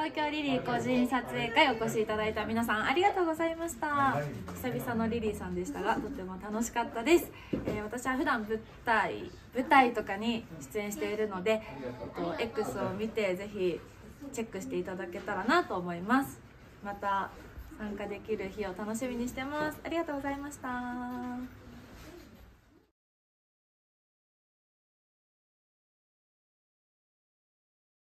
東京リリー個人撮影会お越しいただいた皆さんありがとうございました。久々のリリーさんでしたがとても楽しかったです。私は普段舞台とかに出演しているので、X を見てぜひチェックしていただけたらなと思います。また参加できる日を楽しみにしてます。ありがとうございました。